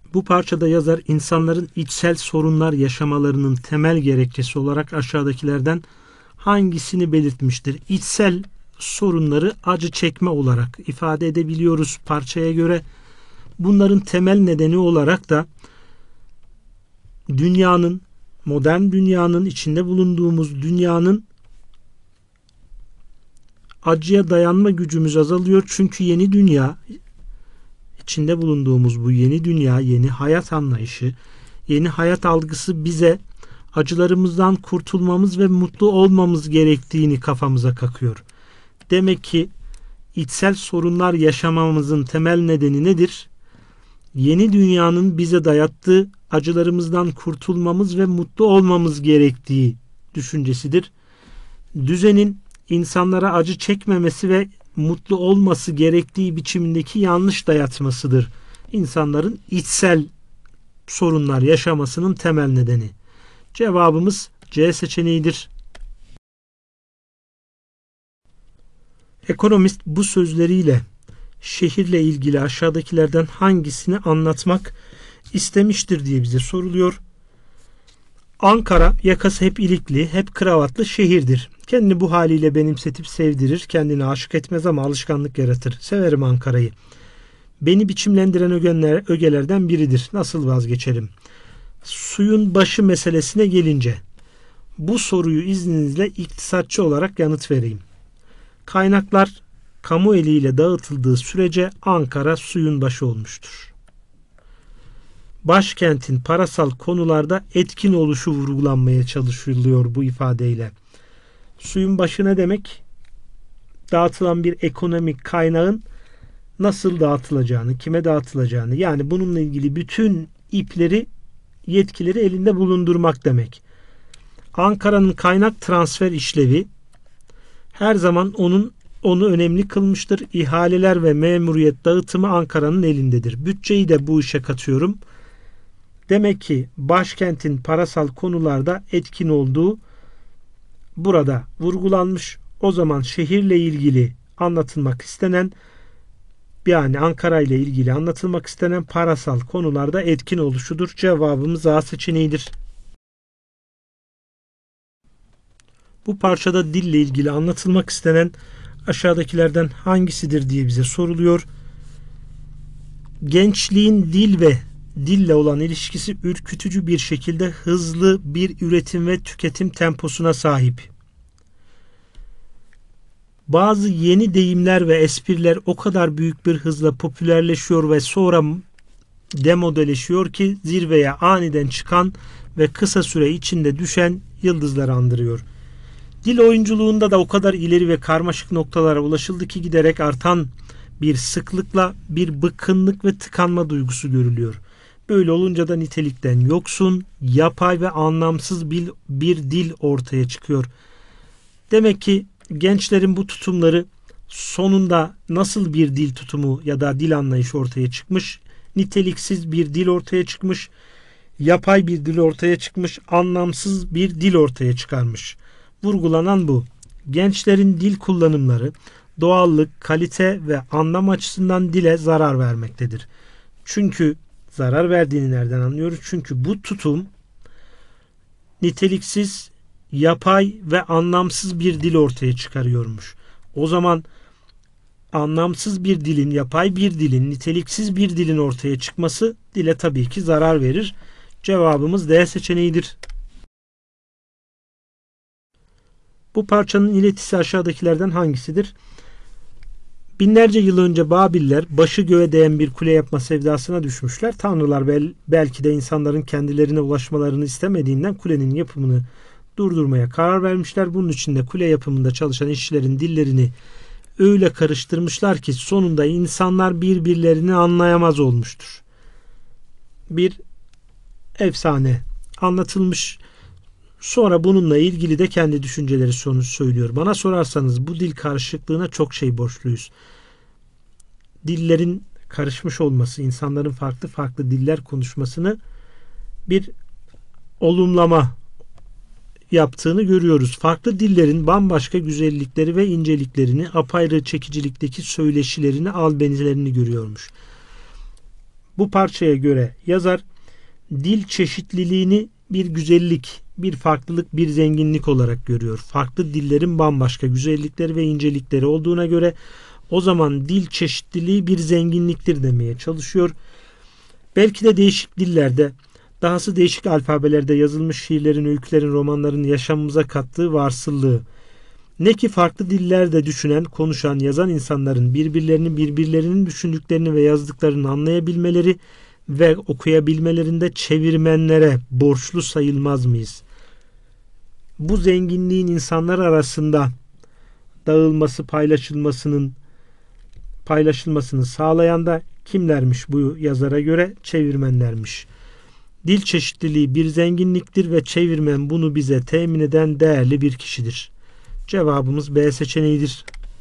Bu parçada yazar insanların içsel sorunlar yaşamalarının temel gerekçesi olarak aşağıdakilerden hangisini belirtmiştir? İçsel sorunları acı çekme olarak ifade edebiliyoruz parçaya göre. Bunların temel nedeni olarak da dünyanın, modern dünyanın, içinde bulunduğumuz dünyanın acıya dayanma gücümüz azalıyor. Çünkü yeni dünya, içinde bulunduğumuz bu yeni dünya, yeni hayat anlayışı, yeni hayat algısı bize acılarımızdan kurtulmamız ve mutlu olmamız gerektiğini kafamıza kakıyor. Demek ki içsel sorunlar yaşamamızın temel nedeni nedir? Yeni dünyanın bize dayattığı acılarımızdan kurtulmamız ve mutlu olmamız gerektiği düşüncesidir. Düzenin insanlara acı çekmemesi ve mutlu olması gerektiği biçimindeki yanlış dayatmasıdır. İnsanların içsel sorunlar yaşamasının temel nedeni. Cevabımız C seçeneğidir. Ekonomist bu sözleriyle şehirle ilgili aşağıdakilerden hangisini anlatmak istemiştir diye bize soruluyor. Ankara yakası hep ilikli, hep kravatlı şehirdir. Kendini bu haliyle benimsetip sevdirir, kendini aşık etmez ama alışkanlık yaratır. Severim Ankara'yı. Beni biçimlendiren ögelerden biridir. Nasıl vazgeçerim? Suyun başı meselesine gelince bu soruyu izninizle iktisatçı olarak yanıt vereyim. Kaynaklar kamu eliyle dağıtıldığı sürece Ankara suyun başı olmuştur. Başkentin parasal konularda etkin oluşu vurgulanmaya çalışılıyor bu ifadeyle. Suyun başı ne demek? Dağıtılan bir ekonomik kaynağın nasıl dağıtılacağını, kime dağıtılacağını, yani bununla ilgili bütün ipleri, yetkileri elinde bulundurmak demek. Ankara'nın kaynak transfer işlevi her zaman onu önemli kılmıştır. İhaleler ve memuriyet dağıtımı Ankara'nın elindedir. Bütçeyi de bu işe katıyorum. Demek ki başkentin parasal konularda etkin olduğu burada vurgulanmış. O zaman şehirle ilgili anlatılmak istenen, yani Ankara ile ilgili anlatılmak istenen parasal konularda etkin oluşudur. Cevabımız A seçeneğidir. Bu parçada dille ilgili anlatılmak istenen aşağıdakilerden hangisidir diye bize soruluyor. Gençliğin dil ve dille olan ilişkisi ürkütücü bir şekilde hızlı bir üretim ve tüketim temposuna sahip. Bazı yeni deyimler ve espriler o kadar büyük bir hızla popülerleşiyor ve sonra demodeleşiyor ki zirveye aniden çıkan ve kısa süre içinde düşen yıldızları andırıyor. Dil oyunculuğunda da o kadar ileri ve karmaşık noktalara ulaşıldı ki giderek artan bir sıklıkla bir bıkkınlık ve tıkanma duygusu görülüyor. Böyle olunca da nitelikten yoksun, yapay ve anlamsız bir dil ortaya çıkıyor. Demek ki gençlerin bu tutumları sonunda nasıl bir dil tutumu ya da dil anlayışı ortaya çıkmış? Niteliksiz bir dil ortaya çıkmış, yapay bir dil ortaya çıkmış, anlamsız bir dil ortaya çıkarmış. Vurgulanan bu. Gençlerin dil kullanımları doğallık, kalite ve anlam açısından dile zarar vermektedir. Çünkü zarar verdiğini nereden anlıyoruz? Çünkü bu tutum niteliksiz, yapay ve anlamsız bir dil ortaya çıkarıyormuş. O zaman anlamsız bir dilin, yapay bir dilin, niteliksiz bir dilin ortaya çıkması dile tabii ki zarar verir. Cevabımız D seçeneğidir. Bu parçanın iletisi aşağıdakilerden hangisidir? Binlerce yıl önce Babiller başı göğe değen bir kule yapma sevdasına düşmüşler. Tanrılar belki de insanların kendilerine ulaşmalarını istemediğinden kulenin yapımını durdurmaya karar vermişler. Bunun için de kule yapımında çalışan işçilerin dillerini öyle karıştırmışlar ki sonunda insanlar birbirlerini anlayamaz olmuştur. Bir efsane anlatılmış. Sonra bununla ilgili de kendi düşünceleri söylüyor. Bana sorarsanız bu dil karışıklığına çok şey borçluyuz. Dillerin karışmış olması, insanların farklı farklı diller konuşmasını bir olumlama yaptığını görüyoruz. Farklı dillerin bambaşka güzellikleri ve inceliklerini, apayrı çekicilikteki söyleşilerini, albenizlerini görüyormuş. Bu parçaya göre yazar dil çeşitliliğini bir güzellik, bir farklılık, bir zenginlik olarak görüyor. Farklı dillerin bambaşka güzellikleri ve incelikleri olduğuna göre o zaman dil çeşitliliği bir zenginliktir demeye çalışıyor. Belki de değişik dillerde, dahası değişik alfabelerde yazılmış şiirlerin, öykülerin, romanların yaşamımıza kattığı varsıllığı. Ne ki farklı dillerde düşünen, konuşan, yazan insanların birbirlerinin düşündüklerini ve yazdıklarını anlayabilmeleri ve okuyabilmelerinde çevirmenlere borçlu sayılmaz mıyız? Bu zenginliğin insanlar arasında dağılması, paylaşılmasını sağlayan da kimlermiş bu yazara göre? Çevirmenlermiş. Dil çeşitliliği bir zenginliktir ve çevirmen bunu bize temin eden değerli bir kişidir. Cevabımız B seçeneğidir.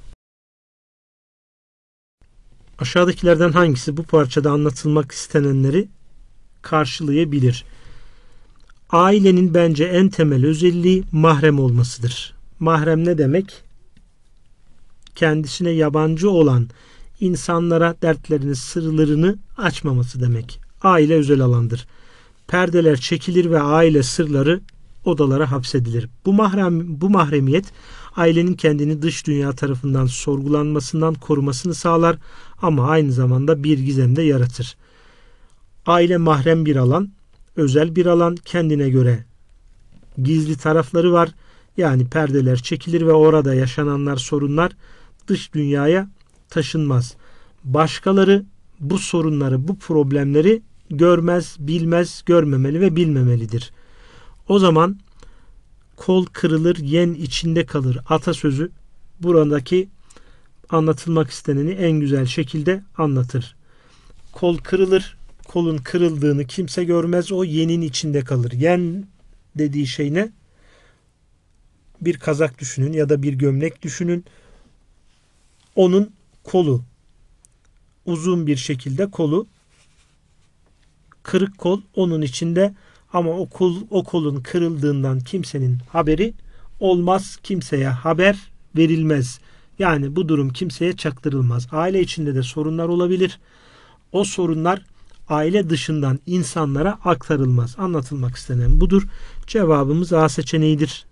Aşağıdakilerden hangisi bu parçada anlatılmak istenenleri karşılayabilir? Ailenin bence en temel özelliği mahrem olmasıdır. Mahrem ne demek? Kendisine yabancı olan insanlara dertlerini, sırlarını açmaması demek. Aile özel alandır. Perdeler çekilir ve aile sırları odalara hapsedilir. Bu mahremiyet ailenin kendini dış dünya tarafından sorgulanmasından korumasını sağlar ama aynı zamanda bir gizem de yaratır. Aile mahrem bir alan, özel bir alan, kendine göre gizli tarafları var. Yani perdeler çekilir ve orada yaşananlar, sorunlar dış dünyaya taşınmaz. Başkaları bu sorunları, bu problemleri görmez, bilmez, görmemeli ve bilmemelidir. O zaman kol kırılır, yen içinde kalır atasözü buradaki anlatılmak isteneni en güzel şekilde anlatır. Kol kırılır, kolun kırıldığını kimse görmez, o yenin içinde kalır. Yen dediği şey ne? Bir kazak düşünün ya da bir gömlek düşünün. Onun kolu uzun bir şekilde, kolu kırık, kol onun içinde ama o kolun kırıldığından kimsenin haberi olmaz, kimseye haber verilmez. Yani bu durum kimseye çaktırılmaz. Aile içinde de sorunlar olabilir. O sorunlar aile dışından insanlara aktarılmaz. Anlatılmak istenen budur. Cevabımız A seçeneğidir.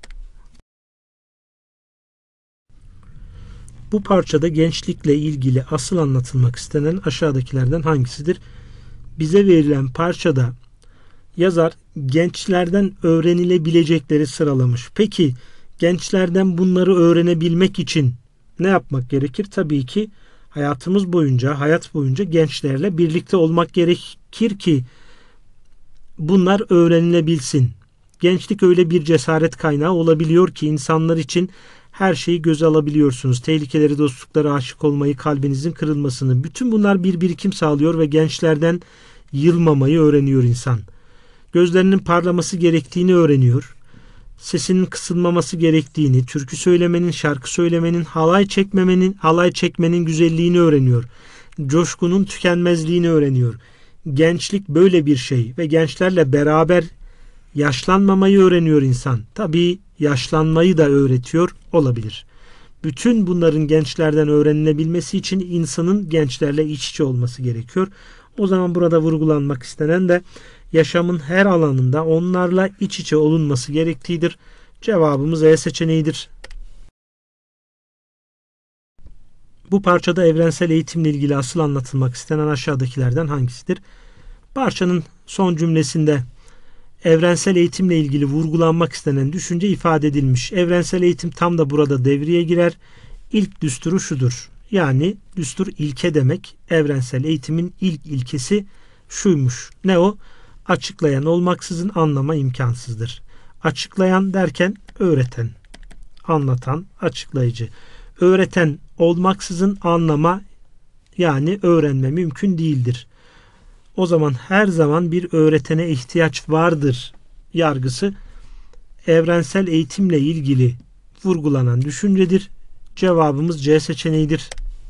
Bu parçada gençlikle ilgili asıl anlatılmak istenen aşağıdakilerden hangisidir? Bize verilen parçada yazar gençlerden öğrenilebilecekleri sıralamış. Peki gençlerden bunları öğrenebilmek için ne yapmak gerekir? Tabii ki hayat boyunca gençlerle birlikte olmak gerekir ki bunlar öğrenilebilsin. Gençlik öyle bir cesaret kaynağı olabiliyor ki insanlar için her şeyi göze alabiliyorsunuz. Tehlikeleri, dostluklara aşık olmayı, kalbinizin kırılmasını. Bütün bunlar bir birikim sağlıyor ve gençlerden yılmamayı öğreniyor insan. Gözlerinin parlaması gerektiğini öğreniyor. Sesinin kısılmaması gerektiğini, türkü söylemenin, şarkı söylemenin, halay çekmenin güzelliğini öğreniyor. Coşkunun tükenmezliğini öğreniyor. Gençlik böyle bir şey ve gençlerle beraber yaşlanmamayı öğreniyor insan. Tabii yaşlanmayı da öğretiyor olabilir. Bütün bunların gençlerden öğrenilebilmesi için insanın gençlerle iç içe olması gerekiyor. O zaman burada vurgulanmak istenen de yaşamın her alanında onlarla iç içe olunması gerektiğidir. Cevabımız E seçeneğidir. Bu parçada evrensel eğitimle ilgili asıl anlatılmak istenen aşağıdakilerden hangisidir? Parçanın son cümlesinde evrensel eğitimle ilgili vurgulanmak istenen düşünce ifade edilmiş. Evrensel eğitim tam da burada devreye girer. İlk düsturu şudur. Yani düstur ilke demek. Evrensel eğitimin ilk ilkesi şuymuş. Ne o? Açıklayan olmaksızın anlama imkansızdır. Açıklayan derken öğreten, anlatan, açıklayıcı. Öğreten olmaksızın anlama yani öğrenme mümkün değildir. O zaman her zaman bir öğretene ihtiyaç vardır yargısı evrensel eğitimle ilgili vurgulanan düşüncedir. Cevabımız C seçeneğidir.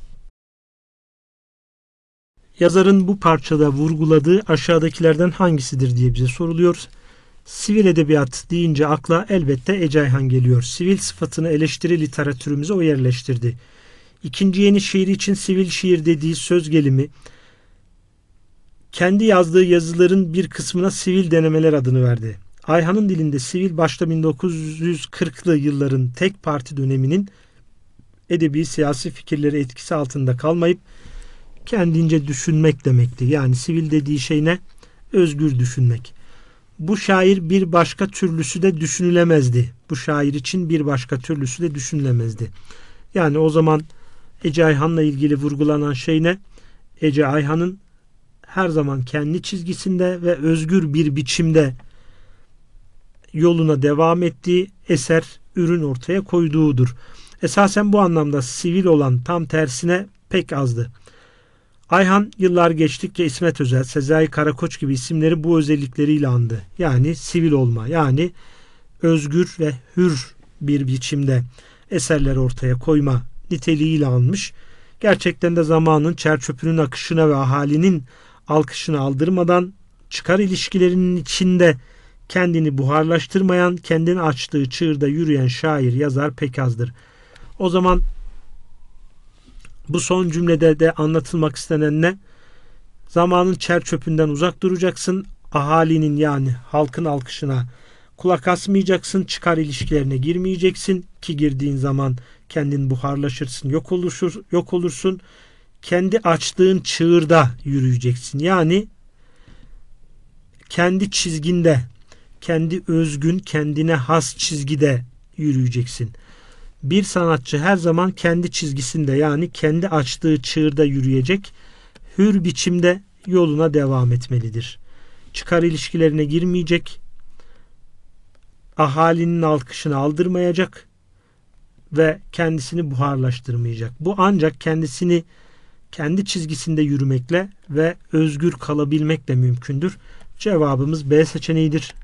Yazarın bu parçada vurguladığı aşağıdakilerden hangisidir diye bize soruluyor. Sivil edebiyat deyince akla elbette Ece Ayhan geliyor. Sivil sıfatını eleştiri literatürümüze o yerleştirdi. İkinci yeni şiiri için sivil şiir dediği söz gelimi Kendi yazdığı yazıların bir kısmına sivil denemeler adını verdi. Ayhan'ın dilinde sivil başta 1940'lı yılların tek parti döneminin edebi siyasi fikirleri etkisi altında kalmayıp kendince düşünmek demekti. Yani sivil dediği şey ne? Özgür düşünmek. Bu şair bir başka türlüsü de düşünülemezdi. Bu şair için bir başka türlüsü de düşünülemezdi. Yani o zaman Ece Ayhan'la ilgili vurgulanan şey ne? Ece Ayhan'ın her zaman kendi çizgisinde ve özgür bir biçimde yoluna devam ettiği, eser, ürün ortaya koyduğudur. Esasen bu anlamda sivil olan tam tersine pek azdı. Ayhan yıllar geçtikçe İsmet Özel, Sezai Karakoç gibi isimleri bu özellikleriyle andı. Yani sivil olma, yani özgür ve hür bir biçimde eserler ortaya koyma niteliğiyle anmış. Gerçekten de zamanın çerçöpünün akışına ve ahalinin alkışını aldırmadan çıkar ilişkilerinin içinde kendini buharlaştırmayan, kendini açtığı çığırda yürüyen şair, yazar pek azdır. O zaman bu son cümlede de anlatılmak istenen ne? Zamanın çerçöpünden uzak duracaksın. Ahalinin yani halkın alkışına kulak asmayacaksın. Çıkar ilişkilerine girmeyeceksin ki girdiğin zaman kendin buharlaşırsın, yok olursun. Kendi açtığın çığırda yürüyeceksin. Yani kendi çizginde, kendi özgün, kendine has çizgide yürüyeceksin. Bir sanatçı her zaman kendi çizgisinde, yani kendi açtığı çığırda yürüyecek, hür biçimde yoluna devam etmelidir. Çıkar ilişkilerine girmeyecek, ahalinin alkışını aldırmayacak ve kendisini buharlaştırmayacak. Bu ancak kendisini kendi çizgisinde yürümekle ve özgür kalabilmekle mümkündür. Cevabımız B seçeneğidir.